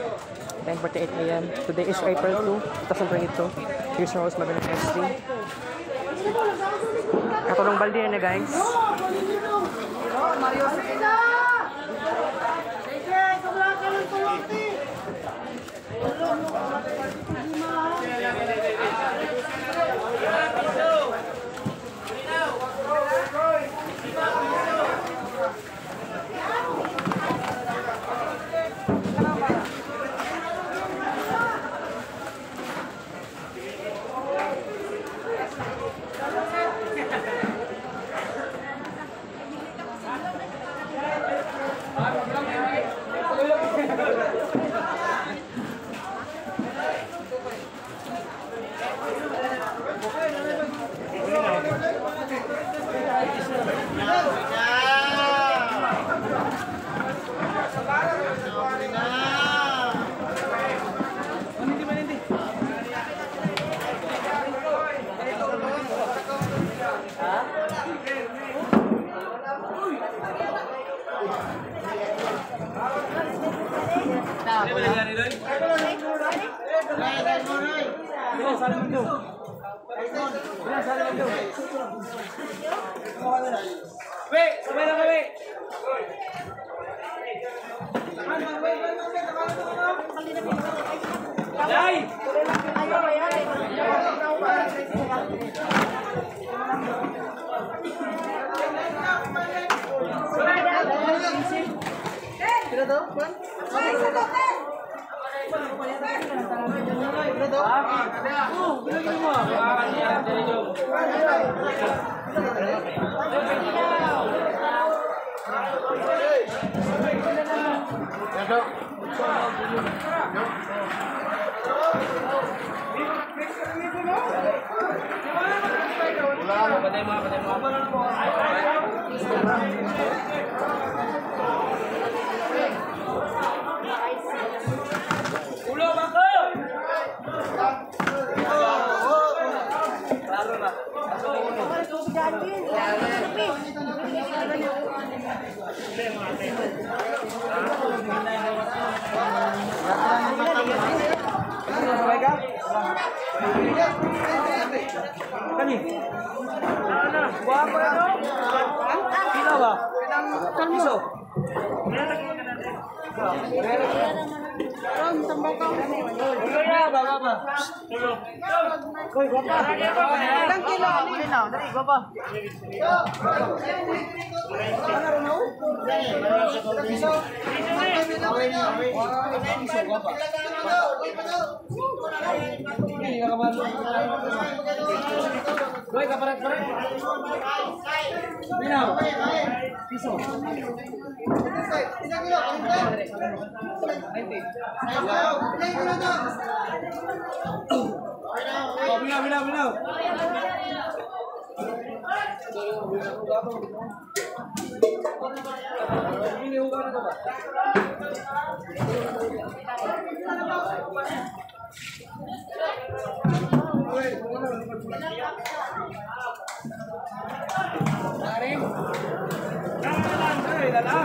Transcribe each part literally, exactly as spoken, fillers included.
ten forty-eight a m Today is April second, twenty twenty-two. Here's your host, Magalong S D. Katulong balde na guys. Mario Sakina! Sige, kumula ka ng tulunti! Wait, sabay lang kami. Dai! Kira daw, Juan? Ay, sa dokter. Kira daw? Oh, bilagin mo. Patay mo, patay mo. Ulo bangko. Klaro na. Kani? Ano? Buha ko ito? Pila ba? Piso? Rom, tambal ka. Ulo ba, baba? Koy, baba. Ilang kilo? Dali na, dali, baba. Ano rin ako? Piso? Piso, baba. Boy, kaparet-paret. Minaw. Piso. Isang kilo. ninety. Oh, minaw, minaw, minaw. Ini uban na ba? Taring. Ay, dala.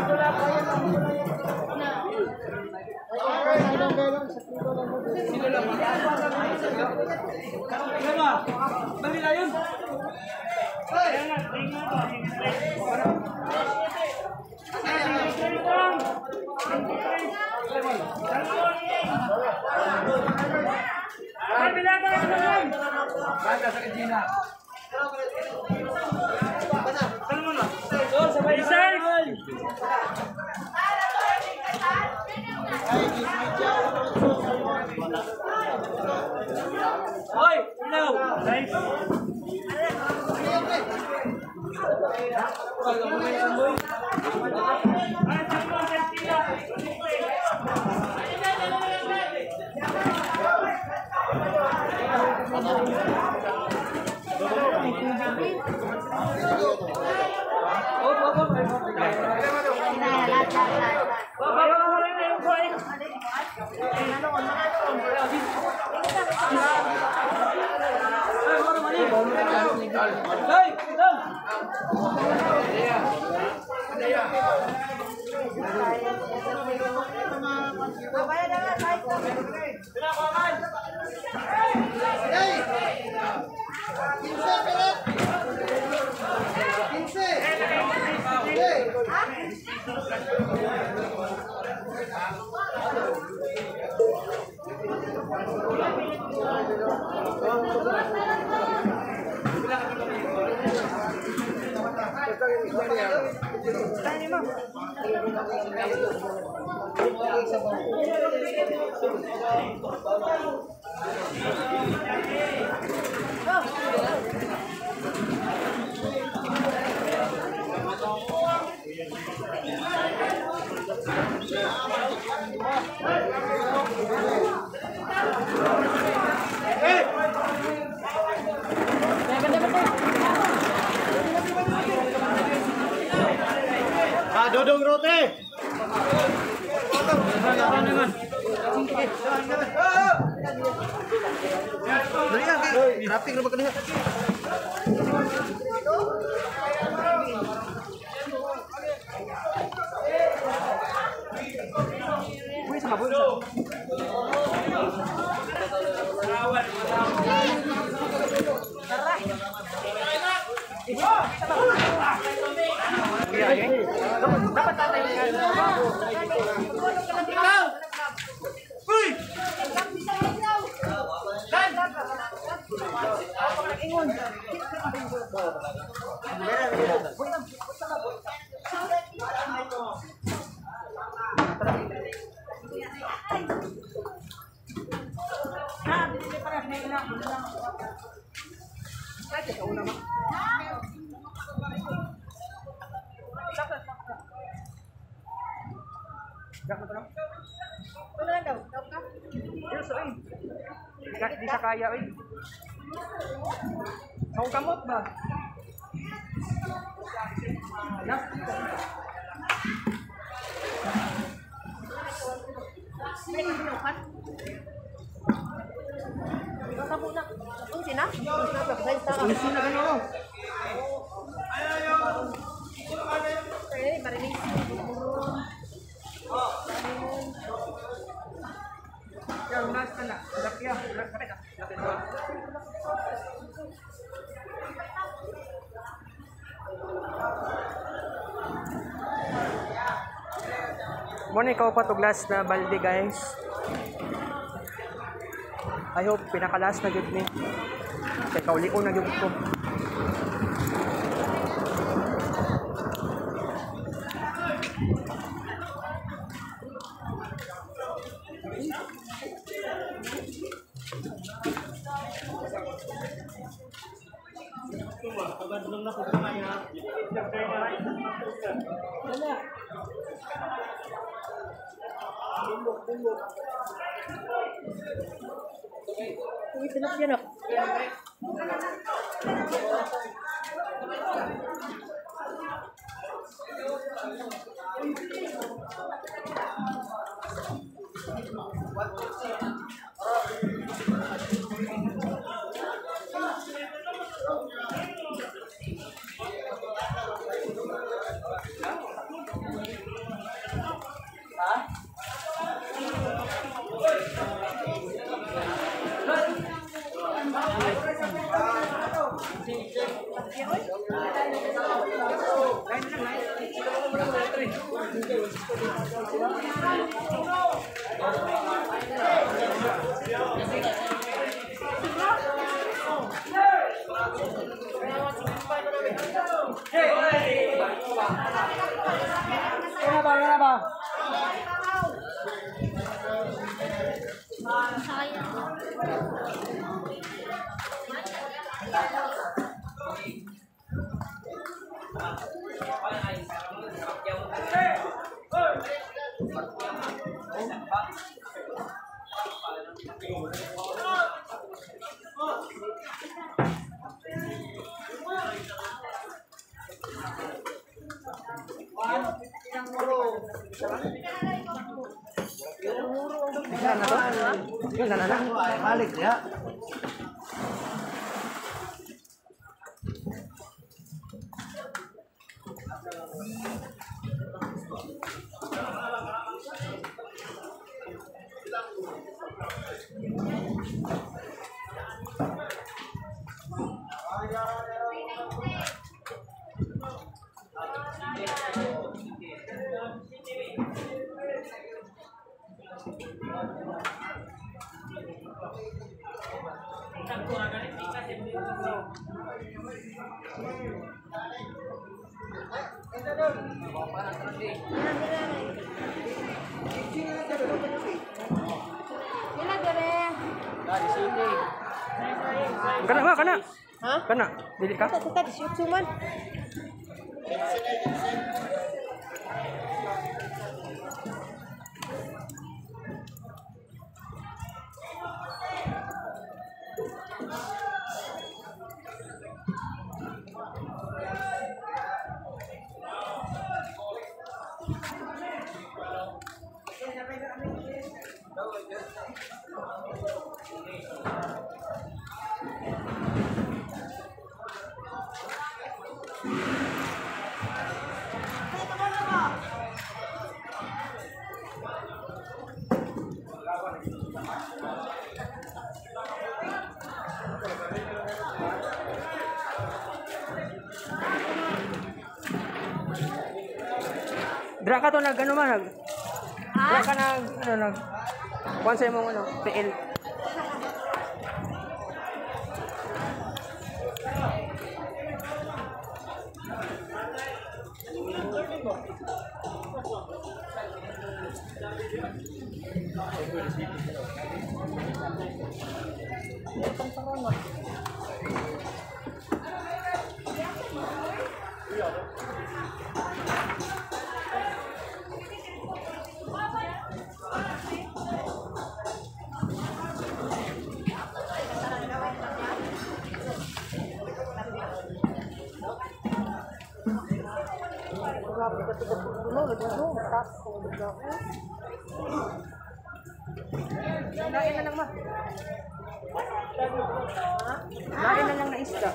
Sino lang? Kenapa? Bali na yun. Baga sa kajina. Oh, sabay isay. Hoy, no. Nice. Hey, Ah, dodong roti. Rapi kenapa kena? Wih, sama bu. Iya, ya. Dapat tanda yang Wih. Bisa kaya, eh. Mau kamot ba? Ya. Muna ikaw pa to glass na balde, guys. I hope pinakalas na yun ni. Kaya kauli ko na yun ko. Ini pinap yan ako. Kenapa, kenapa? Balik ya. Kana ba kana? Ha? Kana, dili ka? Kita kita di shoot man. Dra ka to nag ano man nag. Dra ka nag ano nag. Kuan sa imong ano, P L. Lain na lang ma. Lain na lang na isda.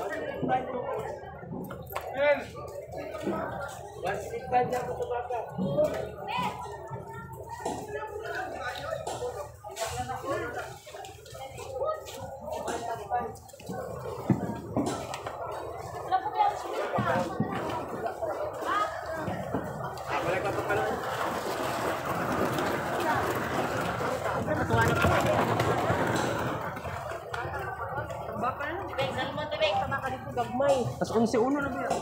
Tas unsi uno na biya.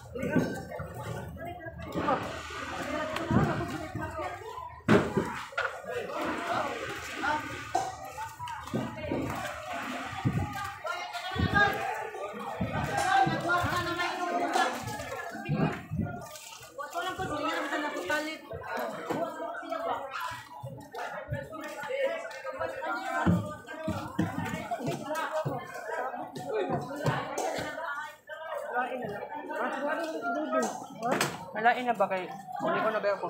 Malain na ba kay? Uli ko na ba ako?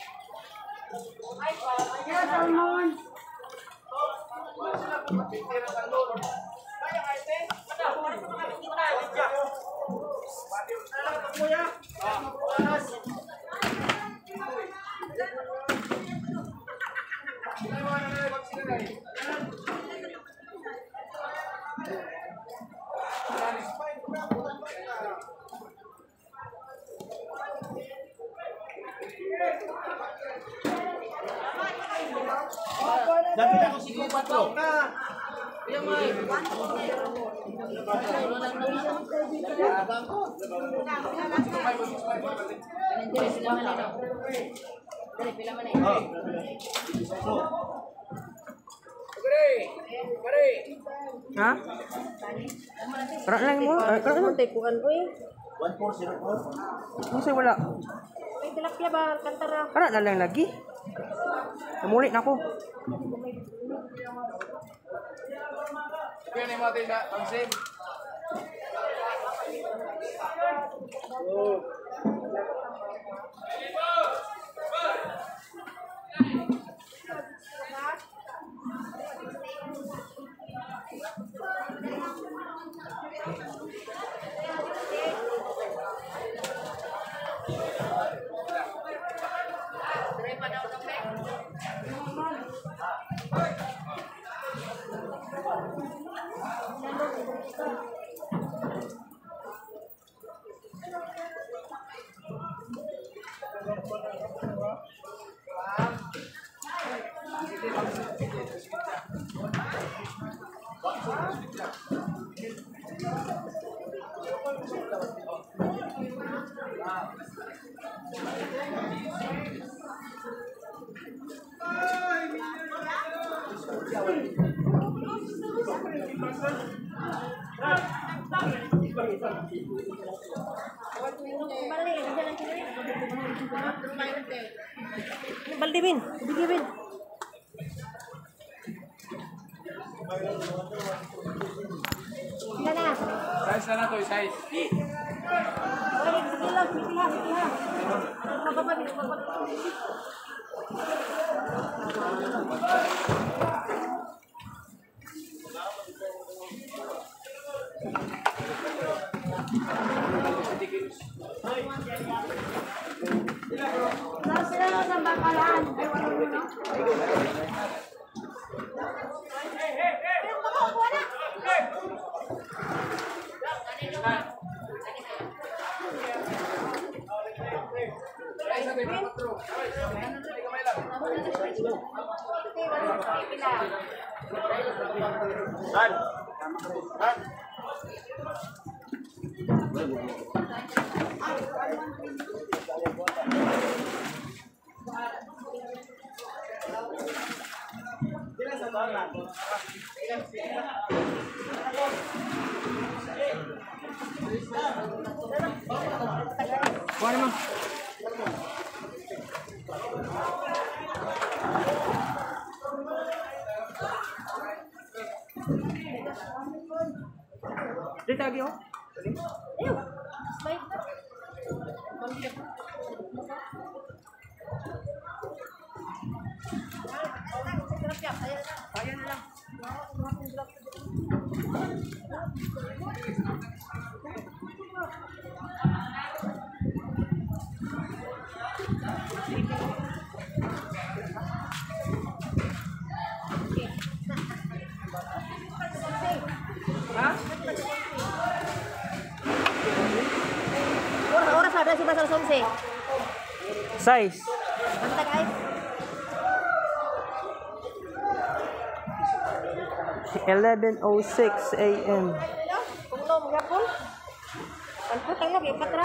Dapat ako si Kupatro. Ha? Kara lang mo? Eh, kara lang. Tepuan ko eh. one four zero four. Ano sa'yo wala? Ay, tilapia ba? Kantara. Kara na lang lagi. Namulit na ako. Kaya na yung mga tayo na ang same. Baldi bin, bigi bin. Ilan na? Size na na to, size. Oy, sige lang, sige lang, sige lang. Magpapabalik, magpapabalik. Nasa sila sa bakalaan. Ay, wala mo, no? Kuha mo. Dito lagi oh. Ayaw. Smile. Ayan na lang. Ha? Oras, oras ada si Basal Somse. Size. Basta guys. eleven oh six a m Kung no, magapon. Ang putang lagi, patra.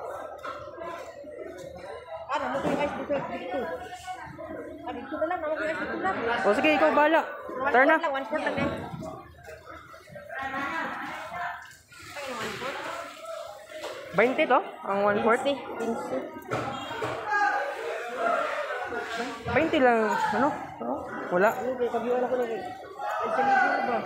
Ano, mo kayo guys dito, dito. Ah, dito na lang, naman kayo guys dito lang. O sige, ikaw bala. One Turn na. fourth lang, one fourth lang eh. Ay, one fourth. twenty to? Ang one fourth? Pinsi, pinsi. twenty lang. Ano? Oh, wala. Ano, kaya kabiwan ako lagi. Ay, sa libro ba?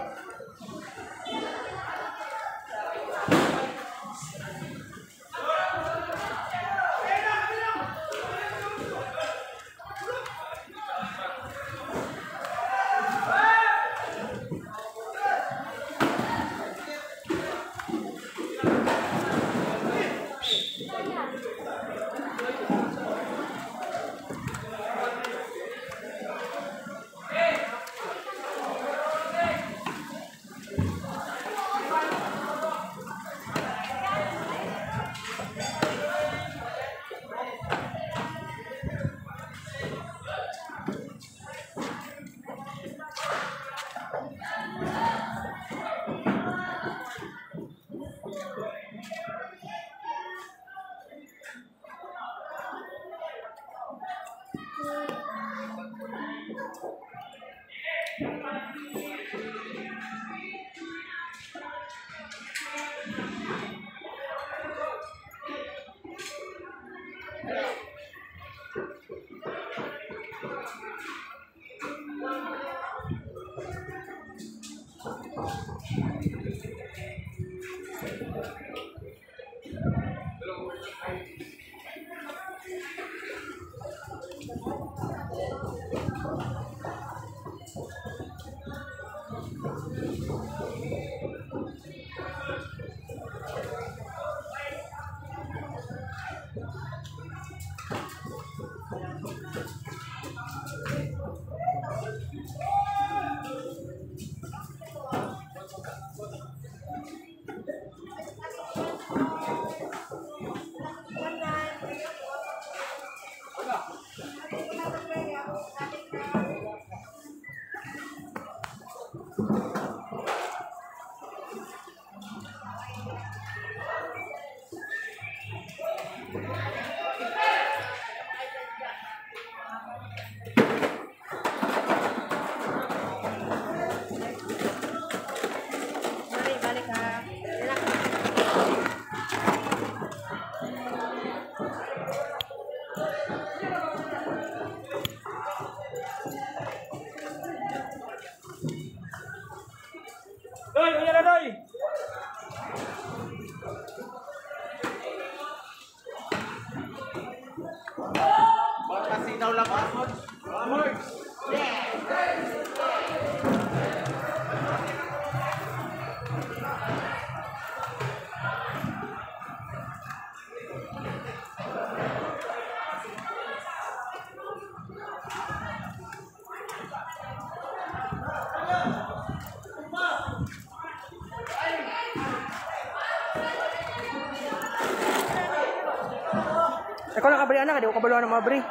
Bri anak, di ko kabaluan ng mga Bri.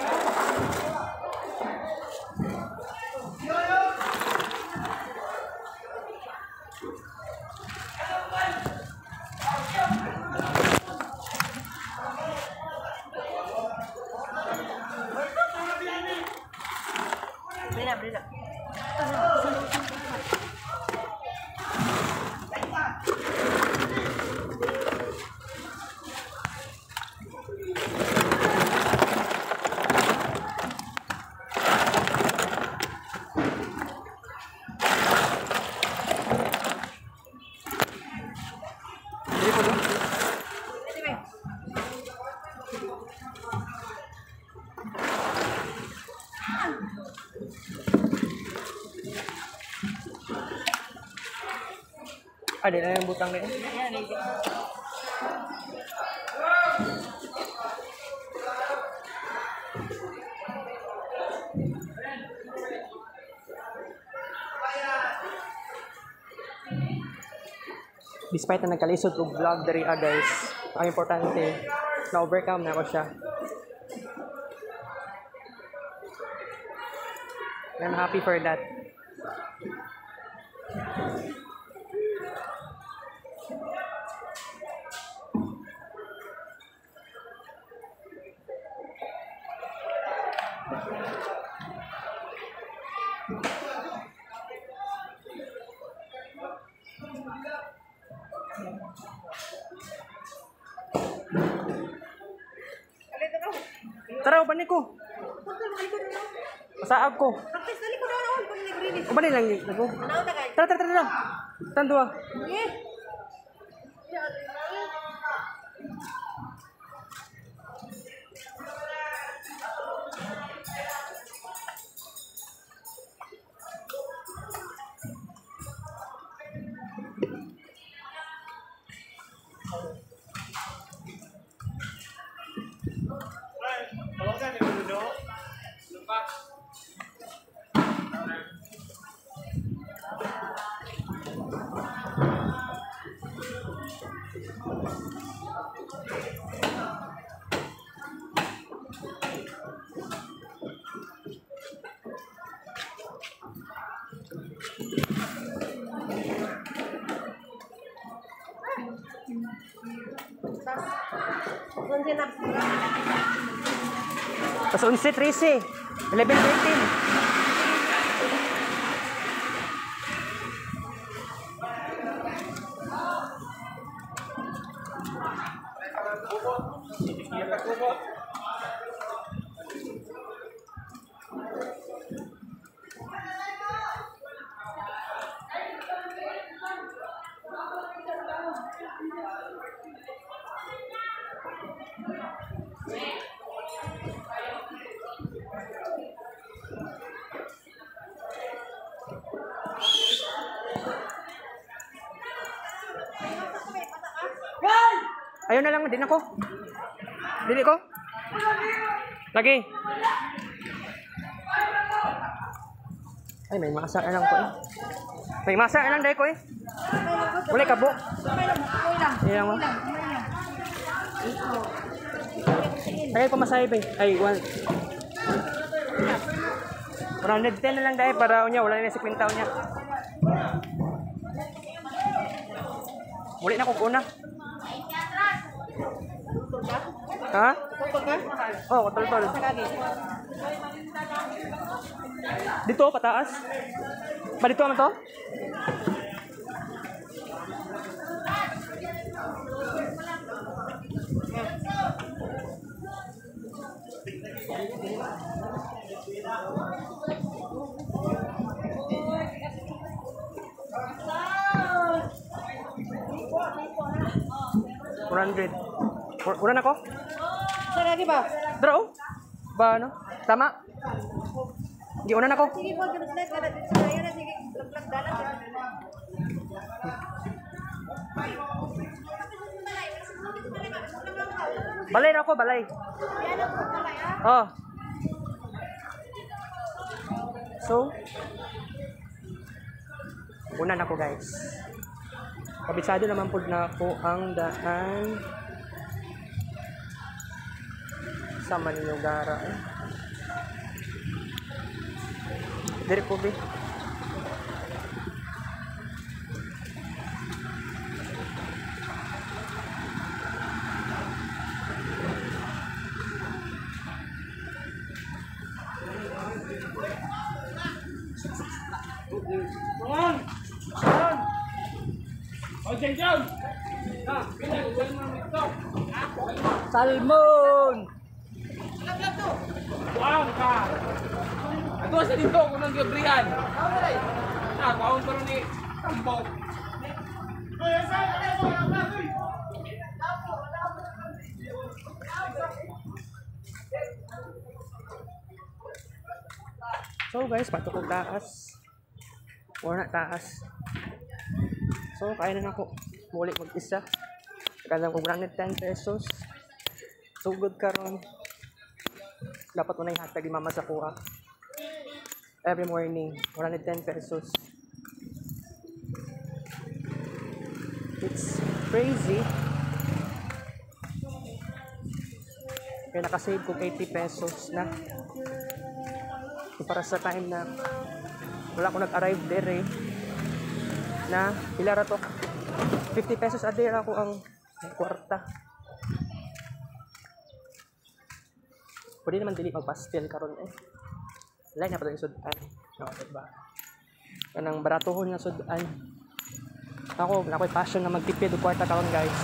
Bina, bina. Dili po doon. Ada na yung butang na yun. Despite na nagkalisod ko vlog dari ah guys, ang importante, na-overcome na ako siya. I'm happy for that. Tara, uban ko. Masaag ko. Practice dali ko daw kung nag-release. Uban lang ako. Ano ta kay? Tara, tara, tara. Tando ah. Eh. Kung sinap. Pas unsi, trisi. eleven, thirteen. Ayaw na lang, din ako. Dili ko. Lagi. Ay, may masa na lang ko eh. May masa na lang dahil ko eh. Wala kabo. Ilang mo. Ay, pamasahe pa eh. Ay, one. one hundred ten na lang dahil para niya. Wala na si kwintaw niya. Muli na ko kuna. Ha? Oh, kotol-tol. Dito, pataas. Ba dito naman to? one hundred. Uran ako? Saan lagi ba? Draw? Ba ano? Tama? Di unan ako. Sige po, ganun na. Sige na, sige. Lag-lag dalat. Balay na ako, balay. Oh. So, unan ako guys. Kabisado naman po na ako ang daan Asa man yung gara eh. Diri po, be. Tuan! Tuan! O, Jen Jen! Ha, bilang, salmon ito. Salmon! Tuan ka! Ato sa dito, kung nang gabrihan. Ah, kaon ko ni Tambo. So guys, patok og taas. Wala na taas. So, kaya na ako. Muli mag-isa. Kailangan ko one hundred ten pesos. So good karon. Dapat mo na ihatag yung mama sa kuha. Every morning, one hundred ten pesos. It's crazy. Kaya nakasave ko eighty pesos na. Para sa time na wala ko nag-arrive there eh, na ilara to fifty pesos a day ako ang kwarta. Pwede naman dili magpastel karon eh. Lain na pa yung sudan. No, diba? Kanang baratohon nga sudan. Ako, nako'y passion na magtipid o kwarta karon guys.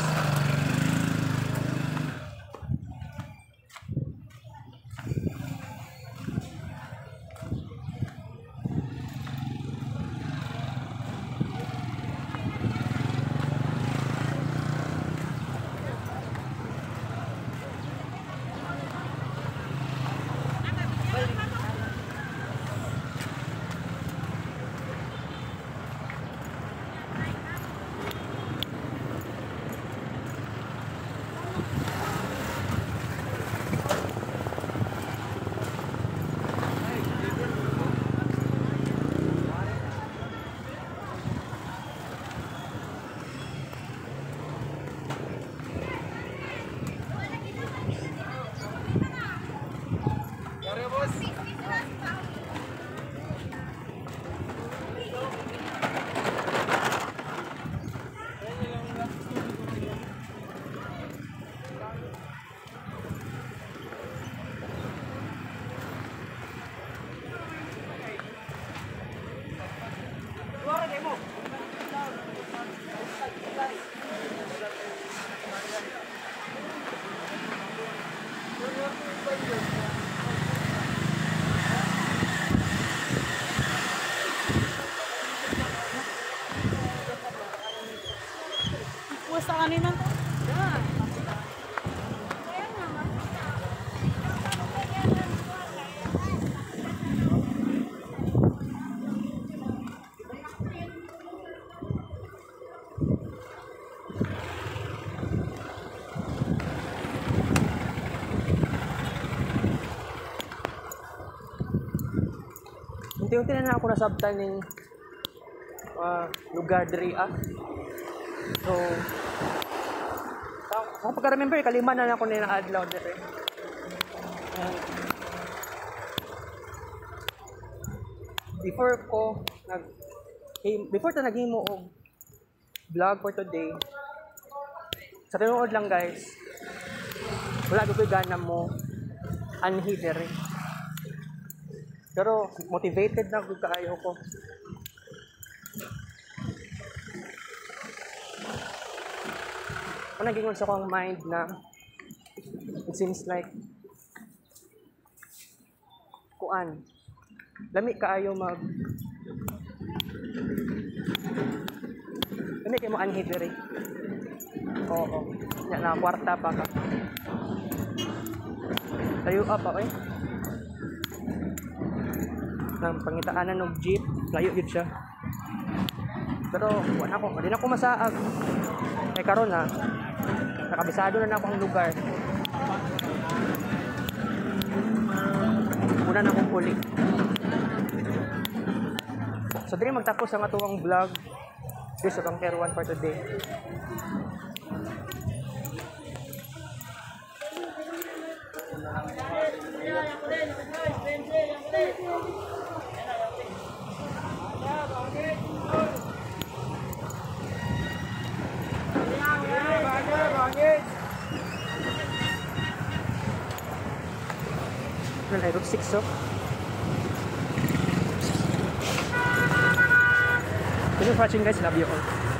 Pusta kanina. Unti-unti na na ako nasabtan ng uh, lugar diri ah. So, ako pagka-remember, kalima na ako na na-adlaw diri. Uh, before ko, nag, hey, before to naghimo og vlog for today, sa tinuod lang guys, wala ko gana mo anhi diri. Pero motivated na gud kaayo ko. Kung naging sa akong mind na it seems like kuan lami kaayo mag lami kayo mo anhi diri. Oo, nya na kwarta pa ka tayo up pa eh ng pangitaanan ng jeep, layo yun siya. Pero wala ako, hindi na ako masaag. Eh karon na, nakabisado na na akong lugar. Una na akong huli. So dili magtapos ang atuang vlog. This is ang Care One for today. Ano na, Route six, oh. Thank you for watching, guys. Love you all.